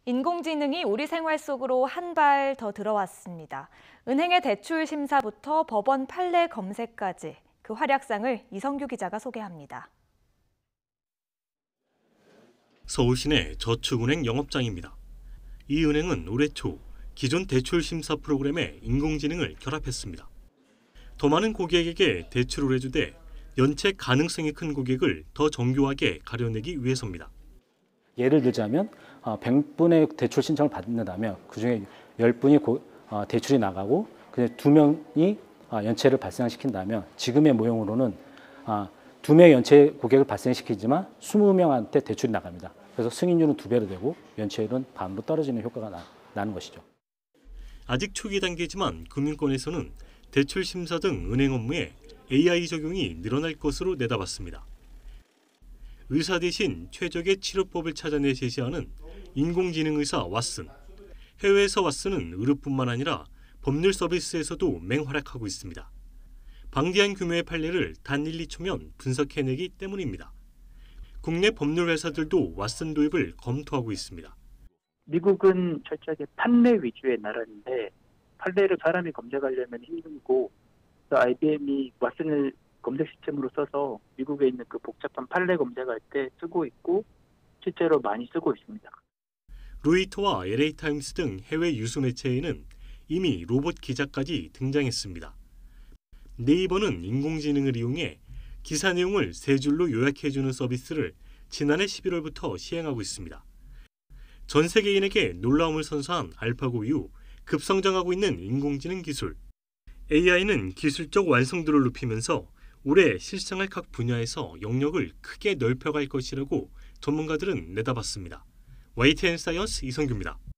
인공지능이 우리 생활 속으로 한 발 더 들어왔습니다. 은행의 대출 심사부터 법원 판례 검색까지 그 활약상을 이성규 기자가 소개합니다. 서울시내 저축은행 영업장입니다. 이 은행은 올해 초 기존 대출 심사 프로그램에 인공지능을 결합했습니다. 더 많은 고객에게 대출을 해주되 연체 가능성이 큰 고객을 더 정교하게 가려내기 위해서입니다. 예를 들자면 100분의 대출 신청을 받는다면 그중에 10분이 대출이 나가고 그 2명이 연체를 발생시킨다면 지금의 모형으로는 2명의 연체 고객을 발생시키지만 20명한테 대출이 나갑니다. 그래서 승인율은 2배로 되고 연체율은 반으로 떨어지는 효과가 나는 것이죠. 아직 초기 단계지만 금융권에서는 대출 심사 등 은행 업무에 AI 적용이 늘어날 것으로 내다봤습니다. 의사 대신 최적의 치료법을 찾아내 제시하는 인공지능 의사 왓슨. 해외에서 왓슨은 의료뿐만 아니라 법률 서비스에서도 맹활약하고 있습니다. 방대한 규모의 판례를 단 1, 2초면 분석해내기 때문입니다. 국내 법률 회사들도 왓슨 도입을 검토하고 있습니다. 미국은 철저하게 판례 위주의 나라인데 판례를 사람이 검색하려면 힘들고 IBM이 왓슨을 검색 시스템으로 써서 미국에 있는 그 복잡한 판례 검색할 때 쓰고 있고 실제로 많이 쓰고 있습니다. 로이터와 LA타임스 등 해외 유수 매체에는 이미 로봇 기자까지 등장했습니다. 네이버는 인공지능을 이용해 기사 내용을 3줄로 요약해주는 서비스를 지난해 11월부터 시행하고 있습니다. 전 세계인에게 놀라움을 선사한 알파고 이후 급성장하고 있는 인공지능 기술. AI는 기술적 완성도를 높이면서 올해 실생활 각 분야에서 영역을 크게 넓혀갈 것이라고 전문가들은 내다봤습니다. YTN 사이언스 이성규입니다.